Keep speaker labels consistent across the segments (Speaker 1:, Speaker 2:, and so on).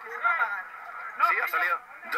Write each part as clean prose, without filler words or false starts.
Speaker 1: Sí, ha salido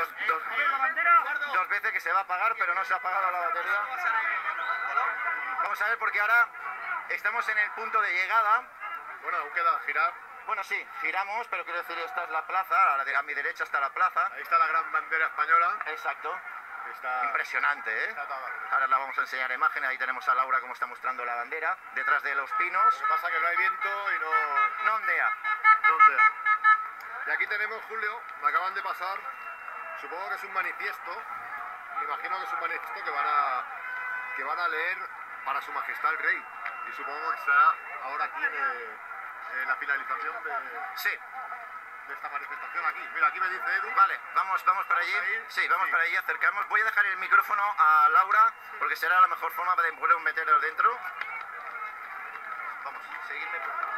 Speaker 1: dos veces que se va a apagar, pero no se ha apagado la batería. Vamos a ver, porque ahora estamos en el punto de llegada.
Speaker 2: Bueno, aún queda girar.
Speaker 1: Bueno, sí, giramos, pero quiero decir, esta es la plaza, a mi derecha está la plaza.
Speaker 2: Ahí está la gran bandera española.
Speaker 1: Exacto.
Speaker 2: Está
Speaker 1: impresionante, ¿eh?
Speaker 2: Está toda.
Speaker 1: Ahora la vamos a enseñar imágenes. Ahí tenemos a Laura como está mostrando la bandera, detrás de los pinos.
Speaker 2: Lo que pasa es que no hay viento y
Speaker 1: no ondea.
Speaker 2: No ondea. Y aquí tenemos, Julio, me acaban de pasar, supongo que es un manifiesto, me imagino que es un manifiesto que van a leer para su majestad el rey. Y supongo que será ahora aquí en la finalización de esta manifestación aquí. Mira, aquí me dice Edu.
Speaker 1: Vale, vamos para allí. Sí, vamos para allí, acercamos. Voy a dejar el micrófono a Laura, porque será la mejor forma de poder meterlo dentro. Vamos, seguidme por favor.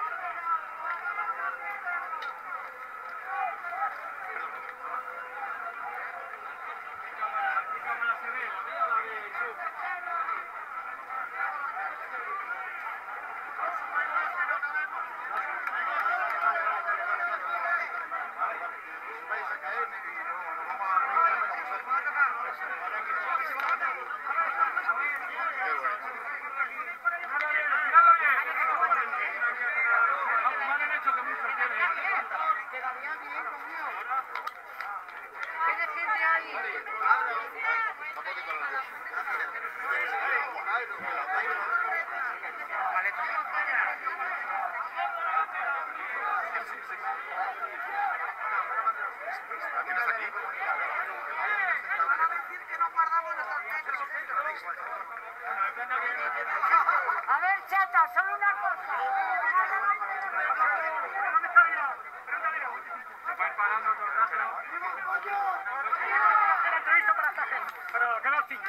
Speaker 3: A ver, chata, solo una cosa.
Speaker 4: Se va parando todo el rato. La entrevista para esta gente, para Canal 5.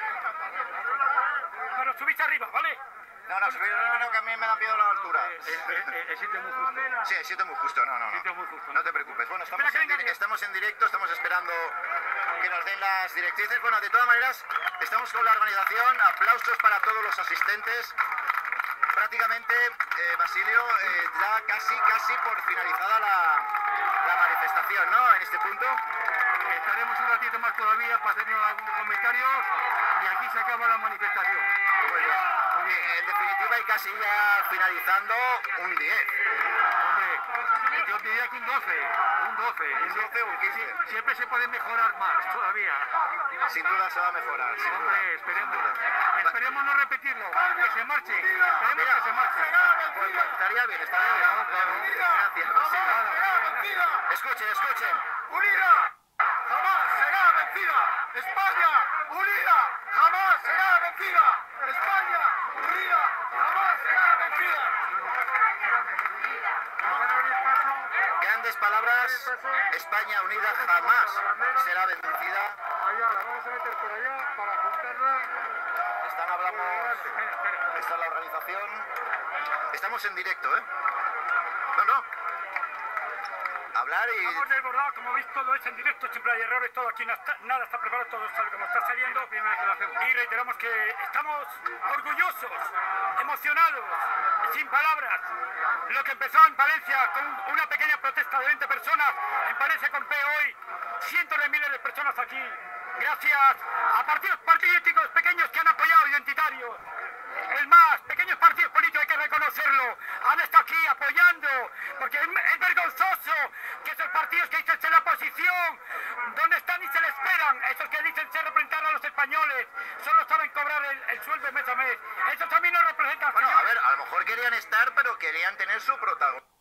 Speaker 4: Pero subiste arriba, ¿vale?
Speaker 1: No, subir primero, que a mí me da miedo la altura.
Speaker 4: El sitio es muy justo.
Speaker 1: Sí, el sitio es muy justo, no te preocupes. Bueno, estamos en directo, estamos esperando que nos den las directrices. Bueno, de todas maneras, estamos con la organización, aplausos para todos los asistentes. Prácticamente, Basilio, ya casi por finalizada la manifestación, ¿no? En este punto.
Speaker 4: Estaremos un ratito más todavía para hacernos algunos comentarios y aquí se acaba la manifestación.
Speaker 1: Muy bien. En definitiva, y casi ya finalizando, un 10.
Speaker 4: Hombre, yo diría que un 12. Un 12.
Speaker 1: Un 12 o un 15.
Speaker 4: Siempre se puede mejorar más todavía.
Speaker 1: Sin duda se va a mejorar.
Speaker 4: Hombre, esperemos no repetirlo. Que se marche. Esperemos que se marche.
Speaker 1: Pues, estaría bien. Gracias. Escuchen.
Speaker 2: ¡Unida! ¡Jamás será vencida! ¡España! ¡Unida! ¡Jamás será vencida! ¡España! ¡Unida! ¡Jamás será vencida!
Speaker 1: Grandes palabras. España unida jamás será vencida.
Speaker 4: Allá, la vamos a meter por allá para juntarla.
Speaker 1: Está la organización. Estamos en directo, ¿eh? No. Hablar y...
Speaker 4: Vamos desbordados, como veis, todo es en directo, siempre hay errores, todo aquí nada está preparado, todo sale como está saliendo. Y reiteramos que estamos orgullosos, emocionados, sin palabras. Lo que empezó en Palencia con una pequeña protesta de 20 personas, en Palencia con P hoy, cientos de miles de personas aquí. Gracias a partidos políticos pequeños que han apoyado, identitarios. El más, pequeños partidos políticos, hay que reconocerlo, han estado aquí apoyando, porque es vergonzoso que esos partidos que dicen ser la oposición, ¿dónde están y se le esperan? Esos que dicen ser representar a los españoles, solo saben cobrar el sueldo mes a mes. Esos también nos representan.
Speaker 1: Bueno, a ver, a lo mejor querían estar, pero querían tener su protagonismo.